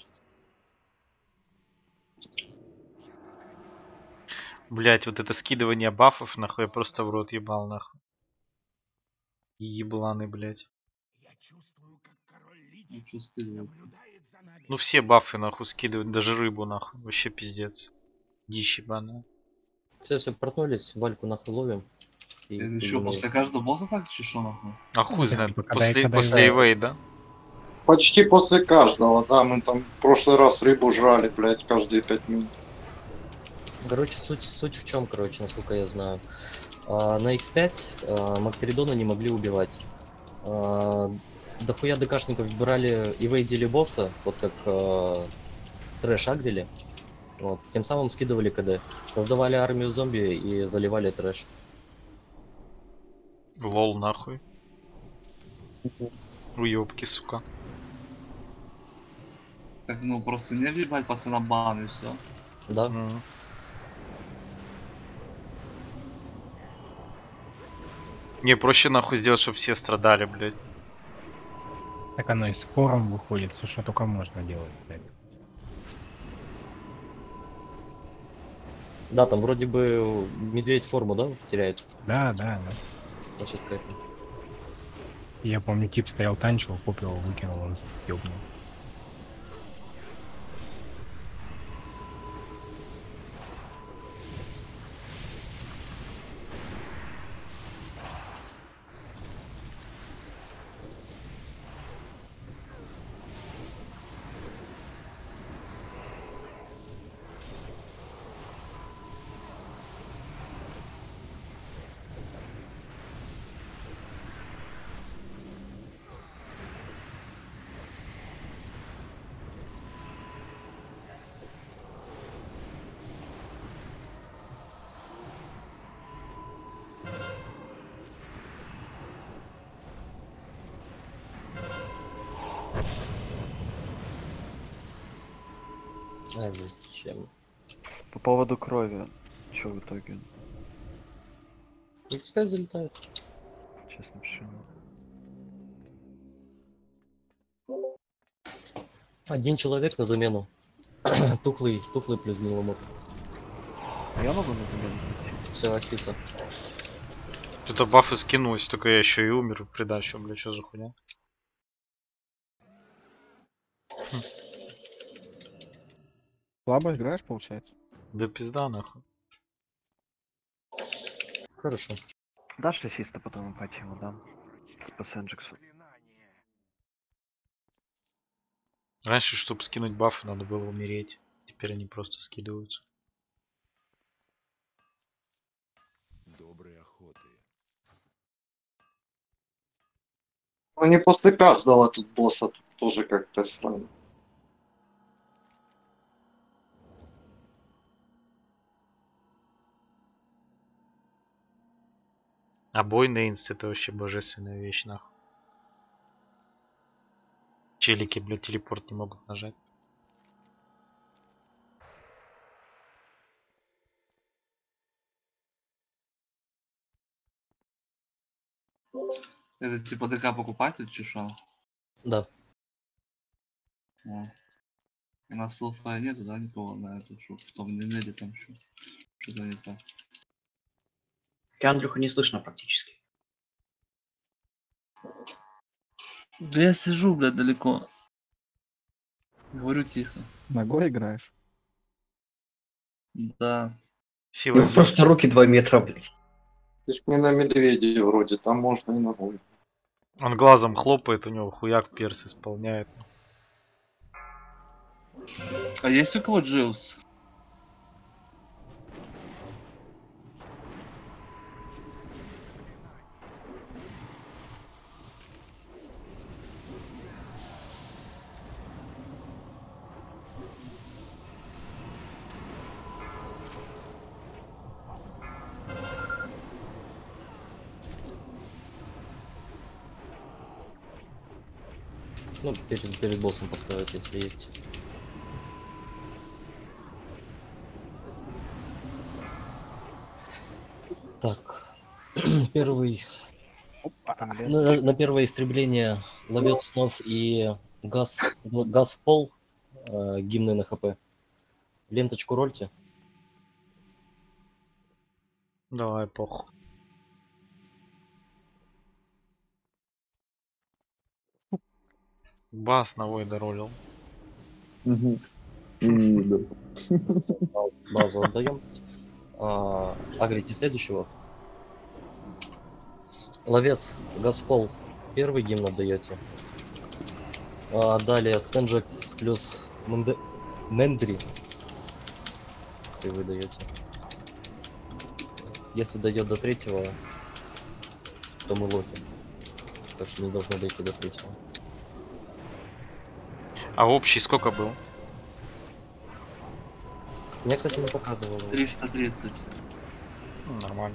Блять, вот это скидывание бафов, нахуй, я просто в рот ебал, нахуй. Ебланы, блять. Ну, чё стыдно. Ну все бафы, нахуй, скидывают, даже рыбу, нахуй. Вообще пиздец. Дичь ебаная. Все, все, проснулись, Вальку нахуй ловим. И Ты что, идем. после каждого босса так чешу, нахуй? А хуй знает, когда- после, когда после его- Эвей, да? Почти после каждого, да, мы там в прошлый раз рыбу жрали, блядь, каждые пять минут. Короче, суть, суть в чем, короче, насколько я знаю. А, на икс пять а, Мактридона не могли убивать. А, дохуя ДКшников брали и вейдили босса, вот как а, трэш агрили. Вот, тем самым скидывали КД. Создавали армию зомби и заливали трэш. Лол, нахуй. Уёбки, сука. Так, ну, просто не въебать пацана бан и все. Да. Мгм. Не, проще нахуй сделать, чтобы все страдали, блядь. Так оно и с форум выходит, все, что только можно делать. блядь. Да, там вроде бы медведь форму, да, теряет? Да, да, да. Значит, с кайфом. Я помню, тип стоял, танчил, купил, выкинул, он ёбнул. А зачем? По поводу крови. Чё в итоге? Ну, пускай залетает. Честно, пшено. Один человек на замену. тухлый, тухлый плюс гниломор. Я могу на замену прийти? Все, Ахиса. Что-то бафы скинулось, только я еще и умер в придачу, бля, что за хуйня? Хм. Слабо играешь, получается? Да пизда нахуй. Хорошо. Дашь ассиста потом по ему дам? По Сенджиксу. Раньше, чтобы скинуть бафы, надо было умереть. Теперь они просто скидываются. Доброй охоты. Они после каждого тут босса тут тоже как-то странно. А бой на инст это вообще божественная вещь, нахуй. Челики, блядь, телепорт не могут нажать. Это типа ДК покупать или чеша? Да. О. У нас лофа нету, да, никого на эту, что в том неледе там еще. Что-то не так. Тебя, Андрюха, не слышно практически. Да я сижу, блядь, далеко. Говорю тихо. Ногой играешь? Да. Сила Ну, просто руки два метра, блядь. Ты ж не на медведе вроде, там можно и ногой. Он глазом хлопает, у него хуяк перс исполняет. А есть у кого Дживс? Ну, перед, перед боссом поставить, если есть. Так. Первый... На, на первое истребление ловец снов и газ, газ в пол, э, гимны на хп. Ленточку рольте. Давай, похуй. Бас на войда ролил. Угу. Базу отдаем. А, агрите следующего. Ловец, Газпол, первый гимн отдаете. А далее Сенджекс плюс Менде... Мендри. Если вы даете. Если дойдет до третьего, то мы лохи. Так что не должно дойти до третьего. А общий сколько был? Меня, кстати, не показывало. триста тридцать. Ну, нормально.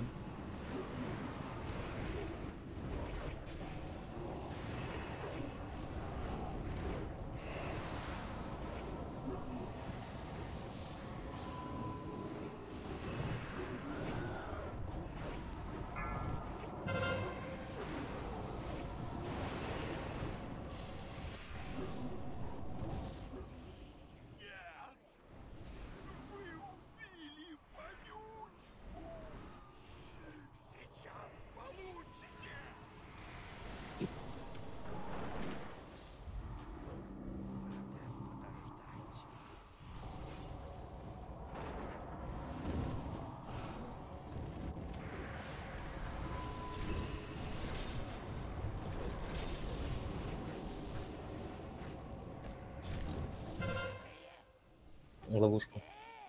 Ловушку.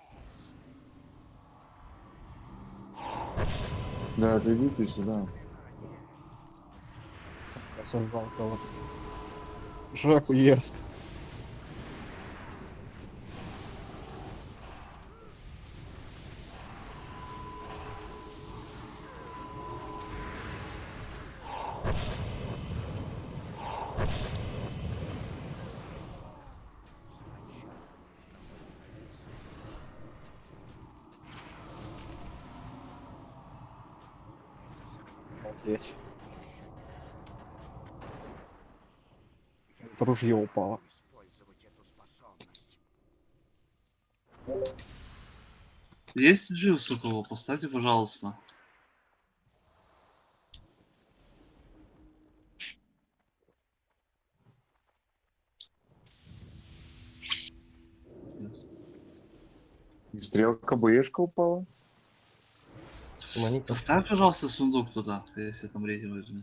Да, отойдите сюда. Я создал кого-то. Жаку ест. Молодец. Ружье упало. Есть Дживс у кого? Поставьте, пожалуйста. И стрелка боешка упала. Суманите. Поставь, пожалуйста, сундук туда, если там рейтинг возьмет.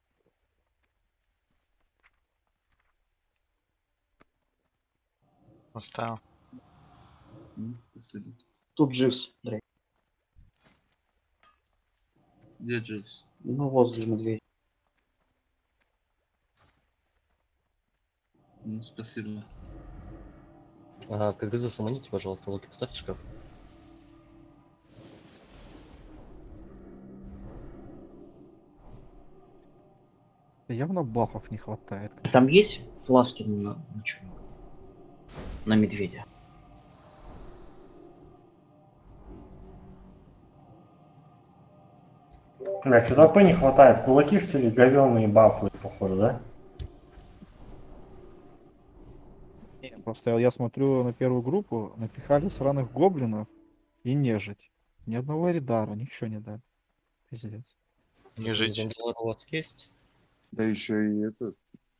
Поставил. М, Спасибо. Тут Дживс, Дрейк. Где Дживс? Ну, возле медведя. М, Спасибо. А, как вы засуманите, пожалуйста, луки поставьте в шкаф. Явно бафов не хватает. Там есть фласки на, на, чё? На медведя? Бля, что-то АП не хватает. Кулаки, что ли, говёные бафы, походу, да? Не, просто я, я смотрю на первую группу, напихали сраных гоблинов и нежить. Ни одного Эридара, ничего не дали. Пиздец. Нежить. Зандалар у вас есть? Да еще и этот.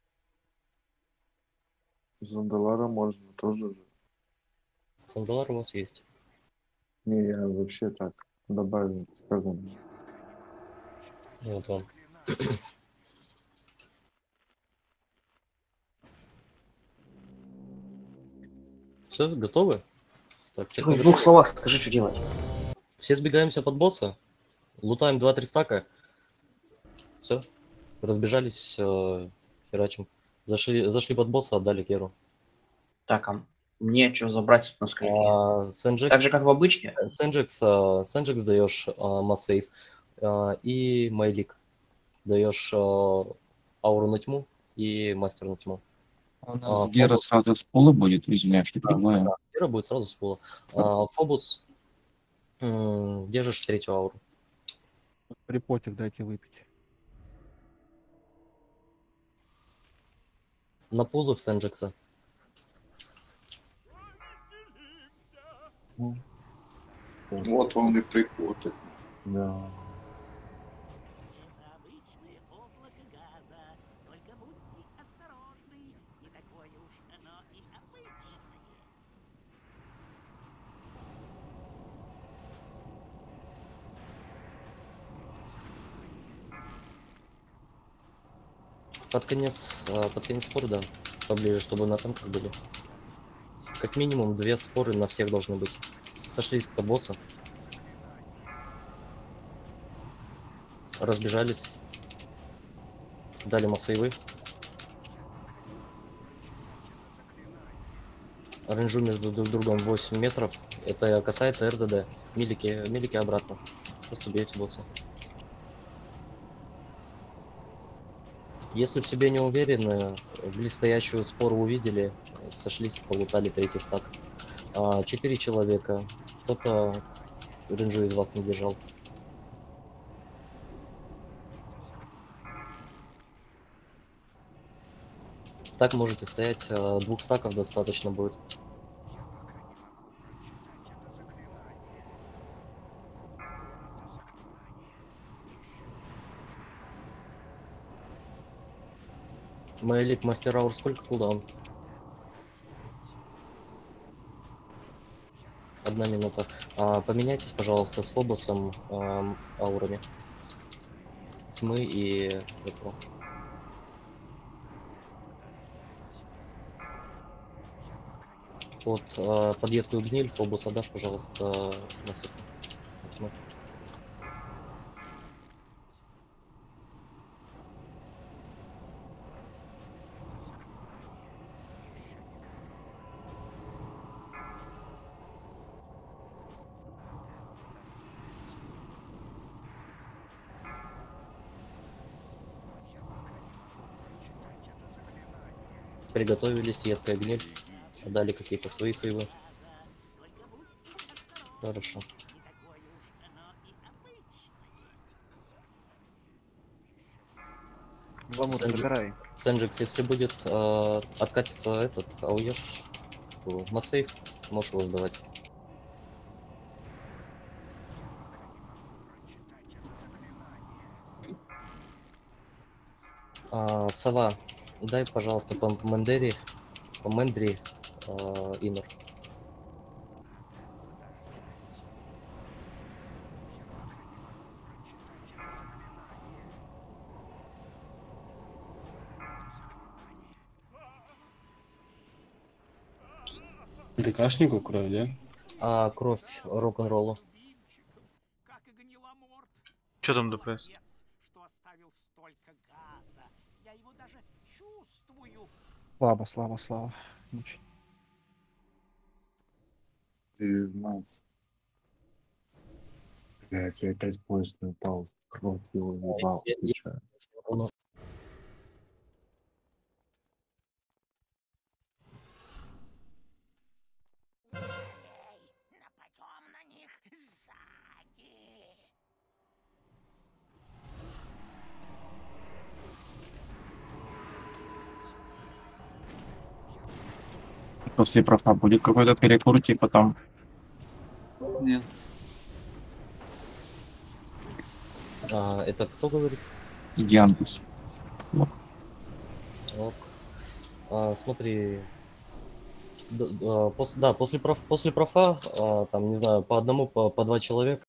Зандалара можно тоже же. Зандалар у вас есть. Не, я вообще так добавил, сказано. Вот вам. Все, готовы? Так, чек В на двух готовность. словах скажи, что делать. Все сбегаемся под босса, лутаем два-три стака. Все, разбежались, э, херачим. Зашли, зашли под босса, отдали Керу. Так, а мне что забрать на скрипке? А, Сенджекс, Так же, как в обычке? Сенджекс, а, Сенджекс даешь а, массейв, а, и Майлик даешь а, ауру на тьму и мастер на тьму. У А, нас Гера Фобус- сразу с пола будет, извиняюсь, что Да, перебиваю. да, Гера будет сразу с пола. А, Фобус, м, держишь третью ауру. Припотик дайте выпить. На пулы в Сенджекса. Вот вам и прикоты. Да. Под конец, а, под конец спора, да, поближе, чтобы на танках были. Как минимум две споры на всех должны быть. Сошлись под босса. Разбежались. Дали массейвы. Рейнжу между друг другом восемь метров. Это касается РДД. Милики, милики обратно. Просто бейте босса. Если в себе не уверены, близстоящую спору увидели, сошлись, полутали третий стак. А, Четыре человека. Кто-то рейнжу из вас не держал. Так можете стоять, а, двух стаков достаточно будет. Майлик, мастер аур, сколько кулдаун? Одна минута. А, поменяйтесь, пожалуйста, с Фобосом ам, аурами. Тьмы и этого. Вот, а, под едкую гниль Фобус отдашь, пожалуйста, мастер тьмы. Приготовились, едкая гниль. Дали какие-то свои сейвы. Хорошо. Ламут, забирай. Сенджикс, если будет э, откатиться этот, ауеш, массейв, можешь его сдавать. А, Сова, дай, пожалуйста, по Мендери, по Мендри, э, Иннер. ДКшнику кровь, да? А, кровь рок-н-роллу. Что там ДПС? Слабо, слабо, слабо. Ничего. Ты, мать. Блять, я опять поезд не упал. Кровь его ебал. Я- я- включаю. Ну, После профа будет какой-то перекур, типа там. Нет. а, это кто говорит? Дианкус. Ок. А, смотри. Д- д- а, пос- да, после, проф, после профа, а, там, не знаю, по одному, по, по два человека